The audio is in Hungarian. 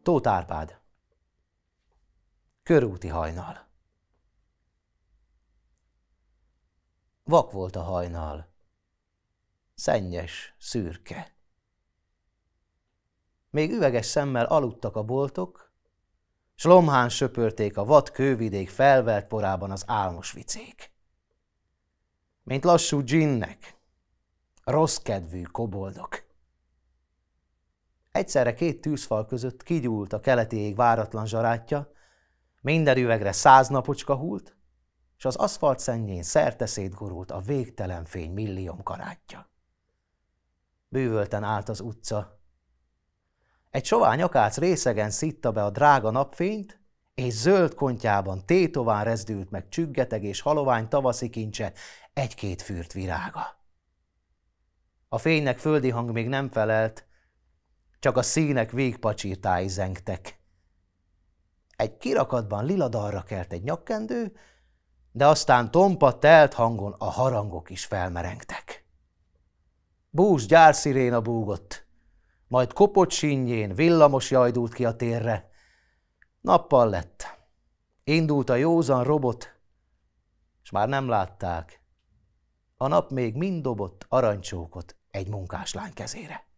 Tóth Árpád. Körúti hajnal. Vak volt a hajnal, szennyes, szürke. Még üveges szemmel aludtak a boltok, s lomhán söpörték a vad kővidék felvert porában az álmos vicék. Mint lassú dzsinnek, rossz kedvű koboldok. Egyszerre két tűzfal között kigyúlt a keleti ég váratlan zsarátja, minden üvegre 100 napocska hult, s az aszfalt szennyén szerte szétgurult a végtelen fény millióm karátja. Bűvölten állt az utca. Egy sovány akác részegen szitta be a drága napfényt, és zöld kontyában tétován rezdült meg csüggeteg és halovány tavaszi kincse egy-két fürt virága. A fénynek földi hang még nem felelt, csak a színek végpacsírtái zengtek. Egy kirakatban lila dalra kelt egy nyakkendő, de aztán tompa telt hangon a harangok is felmerengtek. Bús gyársziréna búgott, majd kopott sínjén villamos jajdult ki a térre. Nappal lett. Indult a józan robot, s már nem látták. A nap még mind dobott aranycsókot egy munkáslány kezére.